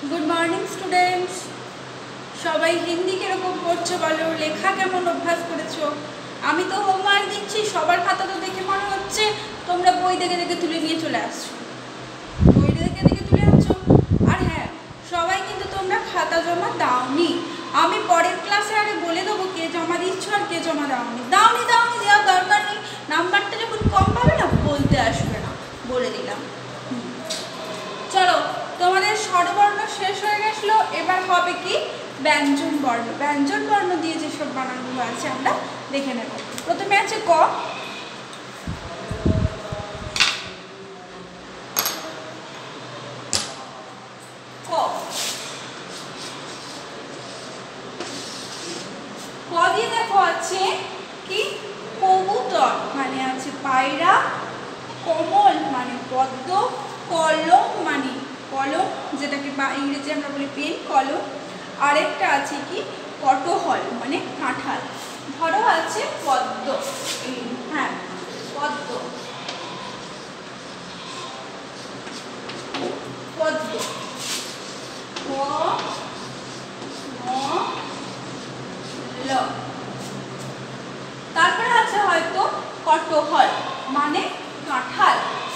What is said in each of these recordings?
Good morning students সবাই হিন্দি কিরকম করছো বলো লেখা কেমন অভ্যাস করেছো আমি তো হোমওয়ার্ক দিচ্ছি সবার খাতা তো দেখে মনে হচ্ছে তোমরা বই দেখে দেখে তুলে নিয়ে চলে আসছো বই দেখে দেখে তুলে আসছো আর হ্যাঁ সবাই কিন্তু তোমরা খাতা জমা দাওনি আমি পরের ক্লাসে আরে বলে দেবো কে জমা দিচ্ছ আর কে জমা দাওনি দেওয়ার দরকার নেই নাম্বারটা যখন কম পাবে না বলতে আসবে না বলে দিলাম চলো তোমাদের স্বরবর্ণ শেষ হয়ে গেছিলো এবার হবে কি ব্যঞ্জন বর্ণ দিয়ে যেসব বানানগুলো আছে আমরা দেখে নেব প্রথমে আছে ক দিয়ে দেখো আছে কি কবুতর মানে আছে পায়রা কমল মানে পদ্ম কলম মানে কলম যেটাকে ইংরেজি আমরা বলি পেন কলম আরেকটা আছে কি কটহল মানে কাঁঠাল ধরো আছে পদ্ম হ্যাঁ পদ্ম পদ্ম তারপরে আছে হয়তো কটহল মানে কাঁঠাল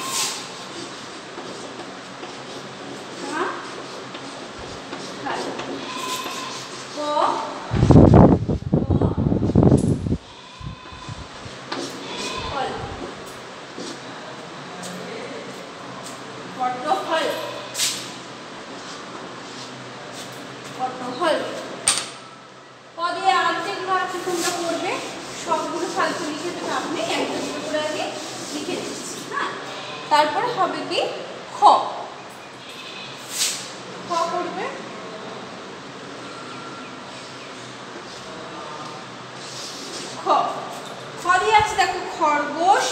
তারপরে হবে কি খ খ করবে খ দিয়ে আছে দেখো খরগোশ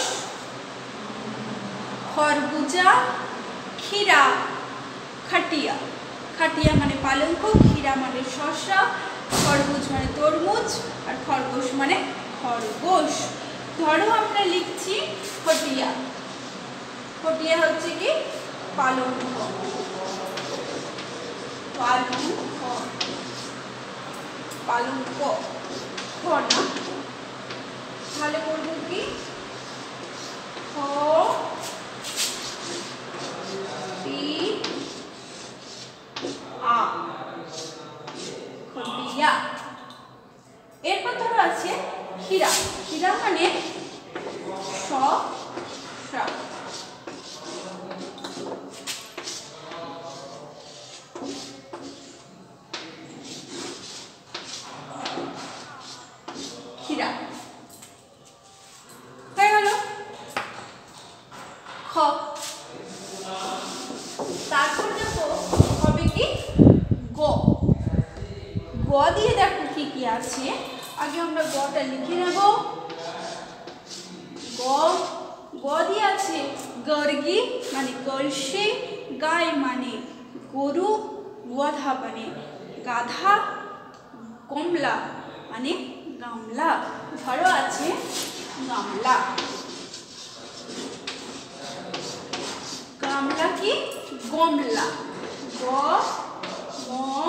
খরবুজা ক্ষীরা খাটিয়া খাটিয়া মানে পালঙ্ক ক্ষীরা মানে শসা খরবুজ মানে তরমুজ আর খরগোশ মানে খরগোশ ধরো আমরা লিখছি খটিয়া খটিয়া হচ্ছে কি পালঙ্ক পালঙ্ক খ না তাহলে করবো কি খ খটিয়া এরপর ধরো আছে ক্ষীরা ক্ষীরা মানে ক্ষীরা হয়ে গেল খ তারপর দেখো হবে কি গ গ দিয়ে দেখো কি কি আছে আগে আমরা গটা লিখে নেব গ দিয়ে আছে গর্গি মানে কলসি গাই মানে গরু গধা মানে গাধা কমলা মানে গামলা ধরো আছে গামলা গামলা কি গমলা গ ম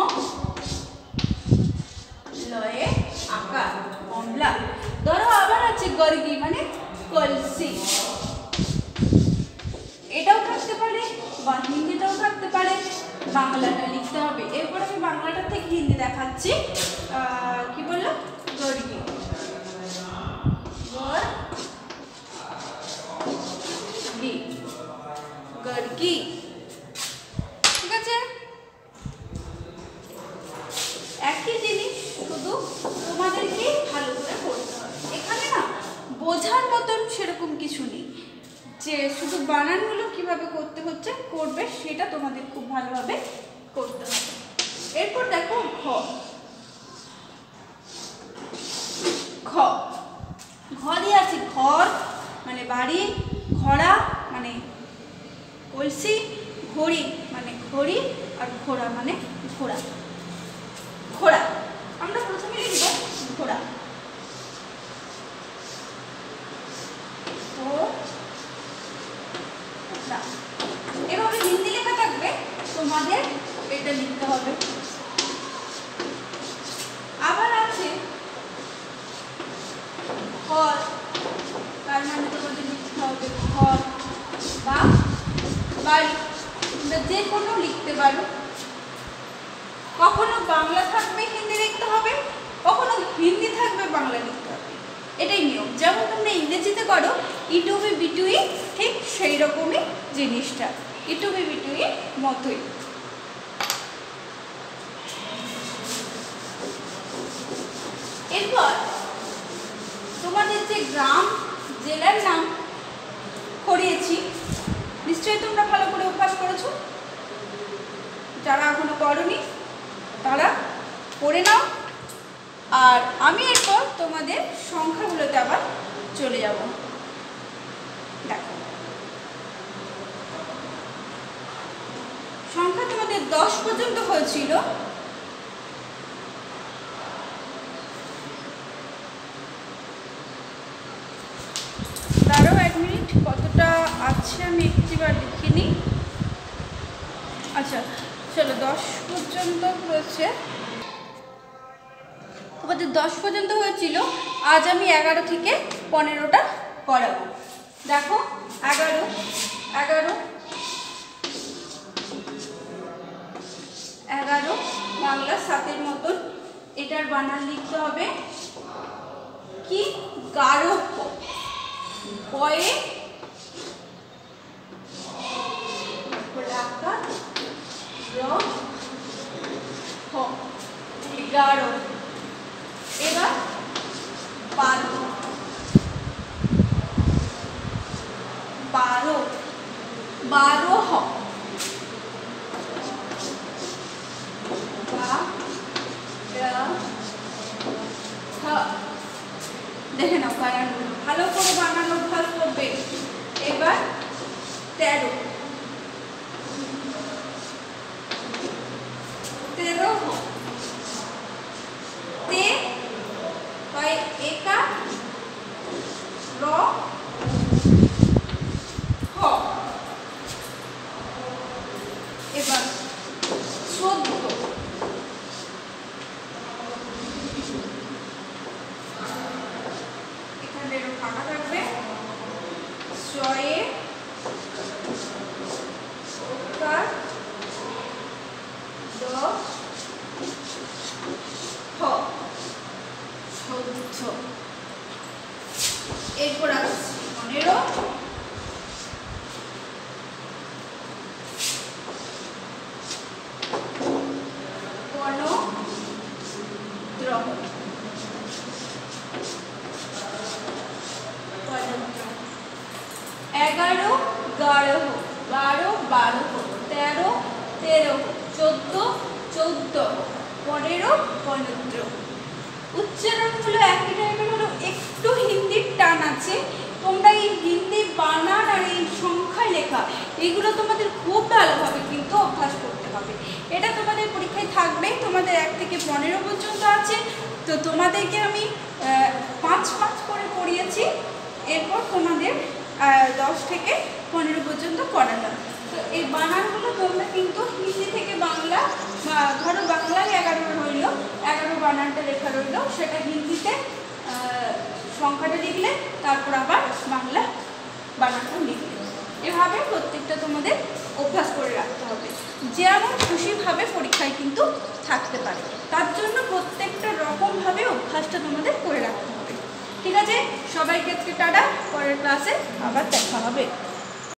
লয়ে আকার গমলা ধরো আবার আছে গর্গি মানে কলসি এটাও থাকতে পারে বা হিন্দিটাও থাকতে পারে বাংলাটা লিখতে হবে এরপর আমি বাংলাটা থেকে হিন্দি দেখাচ্ছি কি বললো গর্গি গর্গি ঠিক আছে একই জিনিস শুধু তোমাদেরকে ভালো করে পড়তে হবে এখানে না বোঝার মতন সেরকম কিছু নেই যে শুধু বানানগুলো কিভাবে করতে হচ্ছে করবে সেটা তোমাদের খুব ভালোভাবে করতে হবে এরপর দেখো ঘ ঘ দিয়ে আছে ঘর মানে বাড়ি ঘোড়া মানে কলসি ঘড়ি মানে ঘড়ি আর ঘোড়া মানে ঘোড়া ঘোড়া আমরা প্রথমে লিখব ঘোড়া এভাবে হিন্দি লেখা থাকবে তোমাদের এটা লিখতে হবে। আবার আছে ঘর, তার মানে তোমাদের লিখতে হবে ঘর বা বাড়ি, যে কোনো লিখতে পারো। কখনো বাংলা থাকবে হিন্দি লিখতে হবে, কখনো হিন্দি থাকবে বাংলা লিখতে হবে, এটাই নিয়ম। যেমন তোমরা ইংরেজিতে করো E to B B to E, ঠিক সেই রকমই জিনিসটা, E to B B to E মতোই। এরপর তোমাদের যে গ্রাম জেলার নাম করিয়েছি, নিশ্চয়ই তোমরা ভালো করে অভ্যাস করেছো। যারা এখনো করোনি তারা পড়ে নাও। আর আমি এরপর তোমাদের সংখ্যাগুলোতে আবার চলে যাব। দেখো, সংখ্যা তোমাদের 10 পর্যন্ত হয়েছিল। দাঁড়াও 1 মিনিট, কতটা আছে আমি একটিবার দেখিনি। আচ্ছা চলো, 10 পর্যন্ত হয়েছে, তোমাদের 10 পর্যন্ত হয়েছিল। আজ আমি 11 থেকে 15টা করাবো। দেখো 11 বাংলা 7-এর মতন, এটার বানান লিখতে হবে কি, গারো কয়ে গারো। এবার 12 হ, দেখে নাও বানানগুলো, ভালো করে বানানো অভ্যাস করবে। এবার 13 হ, তে কয় একা র হ। এবার 14 এখানে ফাঁকা থাকবে, ছয়ে ওকার দ হ, 14। এরপর আসছে 15 11 12 12 13 13 14 14 15 15। উচ্চারণগুলো একই টাইপের হলো, একটু হিন্দির টান আছে। তোমরা এই হিন্দি বানান আর এই সংখ্যা লেখা এগুলো তোমাদের খুব ভালোভাবে কিন্তু অভ্যাস করতে হবে। এটা তোমাদের পরীক্ষায় থাকবেই, তোমাদের 1 থেকে 15 পর্যন্ত আছে। তো তোমাদেরকে আমি 5 করে পড়িয়েছি, এরপর তোমাদের 10 থেকে 15 পর্যন্ত করালাম। তো এই বানানগুলো তোমরা কিন্তু হিন্দি থেকে বাংলা, ধরো বাংলায় 11 রইল, 11 বানানটা লেখা রইল, সেটা হিন্দিতে সংখ্যাটা লিখলে, তারপর আবার বাংলা বানানটা লিখলে। এভাবে প্রত্যেকটা তোমাদের অভ্যাস করে রাখতে হবে, যেমন খুশিভাবে পরীক্ষায় কিন্তু থাকতে পারে। তার জন্য প্রত্যেকটা রকমভাবে অভ্যাসটা তোমাদের করে রাখতে হবে। ঠিক আছে, সবাইকে আজকে টাটা, পরের ক্লাসে আবার দেখা হবে।